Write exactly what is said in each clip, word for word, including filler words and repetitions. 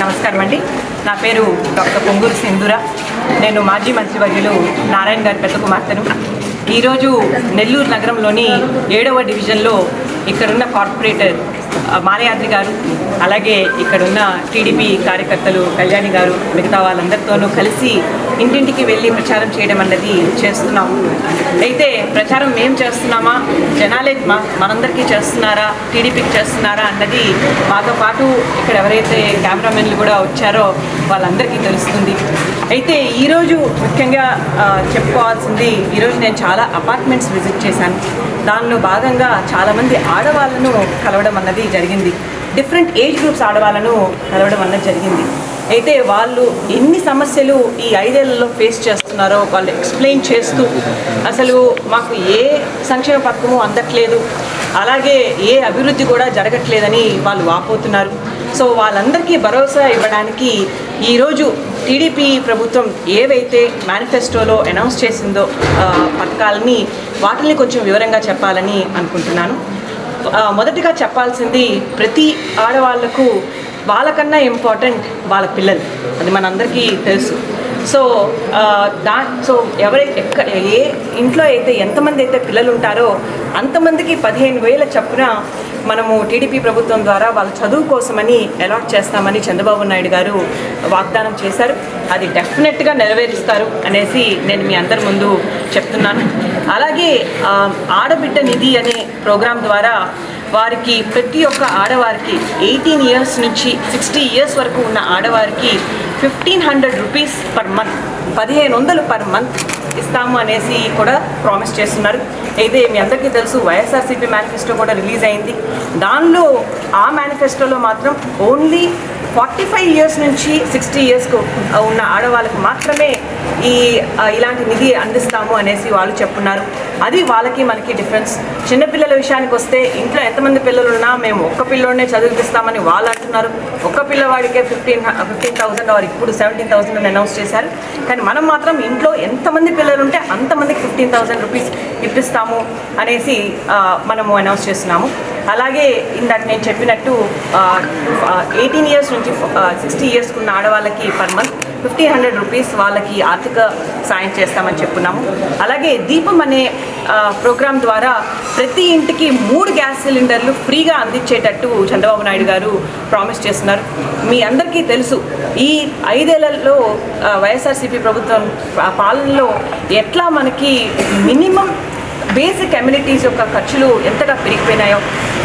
నమస్కారం అండి. నా పేరు డాక్టర్ పొంగూరు సింధూర. నేను మాజీ మంత్రివర్యులు నారాయణ గారి పెద్ద కుమార్తెను. ఈరోజు నెల్లూరు నగరంలోని ఏడవ డివిజన్లో ఇక్కడున్న కార్పొరేటర్ మాలయాద్రి గారు, అలాగే ఇక్కడున్న టీడీపీ కార్యకర్తలు కళ్యాణి గారు, మిగతా వాళ్ళందరితోనూ కలిసి ఇంటింటికి వెళ్ళి ప్రచారం చేయడం అన్నది చేస్తున్నాము. అయితే ప్రచారం మేము చేస్తున్నామా, జనాలే మా మనందరికీ చేస్తున్నారా, టీడీపీకి చేస్తున్నారా అన్నది మాతో పాటు ఇక్కడ ఎవరైతే కెమెరామెన్లు కూడా వచ్చారో వాళ్ళందరికీ తెలుస్తుంది. అయితే ఈరోజు ముఖ్యంగా చెప్పుకోవాల్సింది, ఈరోజు నేను చాలా అపార్ట్మెంట్స్ విజిట్ చేశాను. దానిలో భాగంగా చాలామంది ఆడవాళ్ళను కలవడం అన్నది జరిగింది. డిఫరెంట్ ఏజ్ గ్రూప్స్ ఆడవాళ్ళను కలవడం అన్నది జరిగింది. అయితే వాళ్ళు ఎన్ని సమస్యలు ఈ ఐదేళ్లలో ఫేస్ చేస్తున్నారో వాళ్ళు ఎక్స్ప్లెయిన్ చేస్తూ, అసలు మాకు ఏ సంక్షేమ పథకము అందట్లేదు, అలాగే ఏ అభివృద్ధి కూడా జరగట్లేదని వాళ్ళు వాపోతున్నారు. సో వాళ్ళందరికీ భరోసా ఇవ్వడానికి ఈరోజు టీడీపీ ప్రభుత్వం ఏవైతే మేనిఫెస్టోలో అనౌన్స్ చేసిందో పథకాలని, వాటిని కొంచెం వివరంగా చెప్పాలని అనుకుంటున్నాను. మొదటిగా చెప్పాల్సింది, ప్రతి ఆడవాళ్లకు వాళ్ళకన్నా ఇంపార్టెంట్ వాళ్ళ పిల్లలు, అది మనందరికీ తెలుసు. సో దా సో ఎవరైతే ఎక్క ఏ ఇంట్లో అయితే ఎంతమంది అయితే పిల్లలు ఉంటారో అంతమందికి పదిహేను వేల చొప్పున మనము టీడీపీ ప్రభుత్వం ద్వారా వాళ్ళ చదువు కోసమని అలాట్ చేస్తామని చంద్రబాబు నాయుడు గారు వాగ్దానం చేశారు. అది డెఫినెట్గా నెరవేరుస్తారు అనేసి నేను మీ అందరి ముందు చెప్తున్నాను. అలాగే ఆడబిడ్డ నిధి అనే ప్రోగ్రాం ద్వారా వారికి, ప్రతి ఒక్క ఆడవారికి ఎయిటీన్ ఇయర్స్ నుంచి సిక్స్టీ ఇయర్స్ వరకు ఉన్న ఆడవారికి fifteen hundred rupees per month, పదిహేను వందలు పర్ మంత్ ఇస్తాము అనేసి కూడా ప్రామిస్ చేస్తున్నారు. అయితే మీ అందరికీ తెలుసు, వైఎస్ఆర్సీపీ మేనిఫెస్టో కూడా రిలీజ్ అయింది. దానిలో ఆ మేనిఫెస్టోలో మాత్రం ఓన్లీ ఫార్టీ ఫైవ్ ఇయర్స్ నుంచి సిక్స్టీ ఇయర్స్కు ఉన్న ఆడవాళ్ళకు మాత్రమే ఈ ఇలాంటి నిధి అందిస్తాము అనేసి వాళ్ళు చెప్పున్నారు. అది వాళ్ళకి మనకి డిఫరెన్స్. చిన్నపిల్లల విషయానికి వస్తే, ఇంట్లో ఎంతమంది పిల్లలు ఉన్నా మేము ఒక్క పిల్లోనే చదివిపిస్తామని వాళ్ళు అంటున్నారు. ఒక్క పిల్లవాడికే ఫిఫ్టీన్ ఫిఫ్టీన్ థౌసండ్ ఆర్ ఇప్పుడు సెవెంటీన్ థౌసండ్ అని అనౌన్స్ చేశారు. కానీ మనం మాత్రం ఇంట్లో ఎంతమంది పిల్లలు ఉంటే అంతమందికి ఫిఫ్టీన్ థౌసండ్ రూపీస్ ఇప్పిస్తాము అనేసి మనము అనౌన్స్ చేస్తున్నాము. అలాగే ఇందాక నేను చెప్పినట్టు ఎయిటీన్ ఇయర్స్ నుంచి సిక్స్టీ ఇయర్స్కి ఉన్న ఆడవాళ్ళకి per month fifteen hundred rupees వాళ్ళకి ఆర్థిక సాయం చేస్తామని చెప్పున్నాము. అలాగే దీపం అనే ప్రోగ్రాం ద్వారా ప్రతి ఇంటికి మూడు గ్యాస్ సిలిండర్లు ఫ్రీగా అందించేటట్టు చంద్రబాబు నాయుడు గారు ప్రామిస్ చేస్తున్నారు. మీ అందరికీ తెలుసు, ఈ ఐదేళ్లలో వైఎస్ఆర్సీపీ ప్రభుత్వం పాలనలో ఎట్లా మనకి మినిమం బేసిక్ అమ్యూనిటీస్ యొక్క ఖర్చులు ఎంతగా పెరిగిపోయినాయో,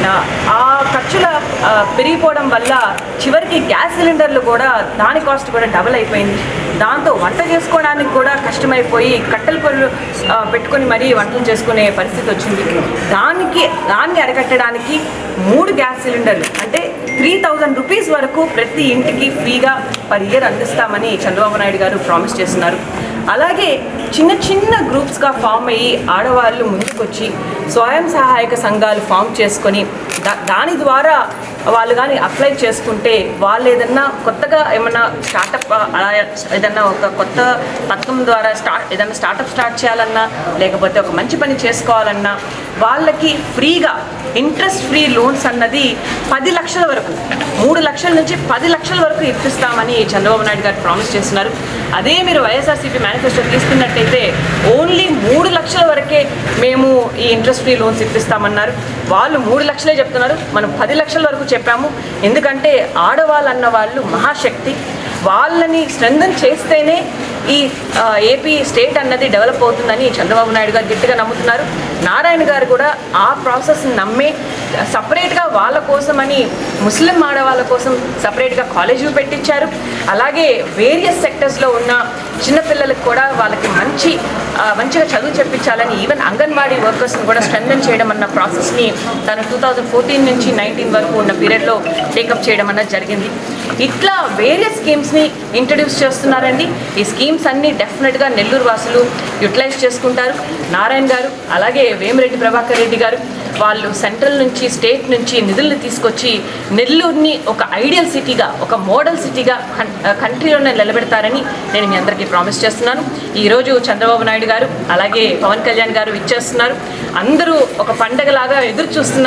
ఆ ఖర్చుల పెరిగిపోవడం వల్ల చివరికి గ్యాస్ సిలిండర్లు కూడా దాని కాస్ట్ కూడా డబుల్ అయిపోయింది. దాంతో వంట చేసుకోవడానికి కూడా కష్టమైపోయి కట్టెల పొయ్యిలు పెట్టుకొని మరీ వంటలు చేసుకునే పరిస్థితి వచ్చింది. దానికి దాన్ని అరికట్టడానికి మూడు గ్యాస్ సిలిండర్లు అంటే త్రీ థౌజండ్ రూపీస్ వరకు ప్రతి ఇంటికి ఫ్రీగా పర్ ఇయర్ అందిస్తామని చంద్రబాబు నాయుడు గారు ప్రామిస్ చేస్తున్నారు. అలాగే చిన్న చిన్న గ్రూప్స్గా ఫామ్ అయ్యి ఆడవాళ్ళు ముందుకొచ్చి స్వయం సహాయక సంఘాలు ఫామ్ చేసుకొని దా దాని ద్వారా వాళ్ళు కానీ అప్లై చేసుకుంటే, వాళ్ళు ఏదన్నా కొత్తగా ఏమన్నా స్టార్టప్ ఏదన్నా ఒక కొత్త పథకం ద్వారా స్టార్ట్ ఏదన్నా స్టార్టప్ స్టార్ట్ చేయాలన్నా, లేకపోతే ఒక మంచి పని చేసుకోవాలన్నా వాళ్ళకి ఫ్రీగా ఇంట్రెస్ట్ ఫ్రీ లోన్స్ అన్నది పది లక్షల వరకు, మూడు లక్షల నుంచి పది లక్షల వరకు ఇప్పిస్తామని చంద్రబాబు నాయుడు గారు ప్రామిస్ చేస్తున్నారు. అదే మీరు వైఎస్ఆర్సీపీ మేనిఫెస్టో తీసుకున్నట్టయితే ఓన్లీ మూడు లక్షల వరకే మేము ఈ ఇంట్రెస్ట్ ఫ్రీ లోన్స్ ఇప్పిస్తామన్నారు. వాళ్ళు మూడు లక్షలే చెప్తున్నారు, మనం పది లక్షల వరకు చెప్పాము. ఎందుకంటే ఆడవాళ్ళు అన్న వాళ్ళు మహాశక్తి, వాళ్ళని స్ట్రెంథన్ చేస్తేనే ఈ ఏపీ స్టేట్ అన్నది డెవలప్ అవుతుందని చంద్రబాబు నాయుడు గారు గట్టిగా నమ్ముతున్నారు. నారాయణ గారు కూడా ఆ ప్రాసెస్ని నమ్మే సపరేట్గా వాళ్ళ కోసమని ముస్లిం ఆడవాళ్ళ కోసం సపరేట్గా కాలేజీలు పెట్టించారు. అలాగే వేరియస్ సెక్టర్స్లో ఉన్న చిన్నపిల్లలకు కూడా వాళ్ళకి మంచి మంచిగా చదువు చెప్పించాలని, ఈవెన్ అంగన్వాడీ వర్కర్స్ని కూడా స్ట్రెంథన్ చేయడం అన్న ప్రాసెస్ని తను టూ థౌజండ్ ఫోర్టీన్ నుంచి నైన్టీన్ వరకు ఉన్న పీరియడ్లో టేకప్ చేయడం అన్నది జరిగింది. ఇట్లా వేరియస్ స్కీమ్స్ని ఇంట్రడ్యూస్ చేస్తున్నారండి. ఈ స్కీమ్స్ అన్నీ డెఫినెట్గా నెల్లూరు వాసులు యూటిలైజ్ చేసుకుంటారు. నారాయణ గారు, అలాగే వేమిరెడ్డి ప్రభాకర్ రెడ్డి గారు వాళ్ళు సెంట్రల్ నుంచి, స్టేట్ నుంచి నిధుల్ని తీసుకొచ్చి నెల్లూరుని ఒక ఐడియల్ సిటీగా, ఒక మోడల్ సిటీగా కంట్రీలోనే నిలబెడతారని నేను మీ అందరికీ ప్రామిస్ చేస్తున్నాను. ఈరోజు చంద్రబాబు నాయుడు గారు అలాగే పవన్ కళ్యాణ్ గారు ఇచ్చేస్తున్నారు. అందరూ ఒక పండగలాగా ఎదురు చూస్తున్నారు.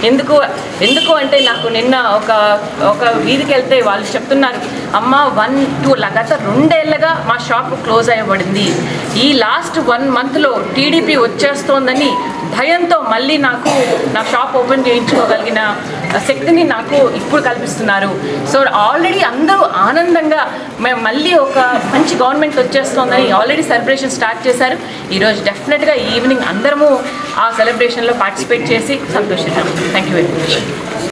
ఎందుకు ఎందుకు అంటే నాకు నిన్న ఒక ఒక వీధికి వెళ్తే వాళ్ళు చెప్తున్నారు, అమ్మ వన్ టూ గత రెండేళ్లుగా మా షాప్ క్లోజ్ అయ్యబడింది, ఈ లాస్ట్ వన్ మంత్లో టీడీపీ వచ్చేస్తోందని భయంతో మళ్ళీ నాకు నా షాప్ ఓపెన్ చేయించుకోగలిగిన శక్తిని నాకు ఇప్పుడు కల్పిస్తున్నారు. సో ఆల్రెడీ అందరూ ఆనందంగా మేము మళ్ళీ ఒక మంచి గవర్నమెంట్ వచ్చేస్తోందని ఆల్రెడీ సెలబ్రేషన్ స్టార్ట్ చేశారు. ఈరోజు డెఫినెట్గా ఈవినింగ్ అందరము ఆ సెలబ్రేషన్లో పార్టిసిపేట్ చేసి సంతోషిద్దాం. Thank you very much.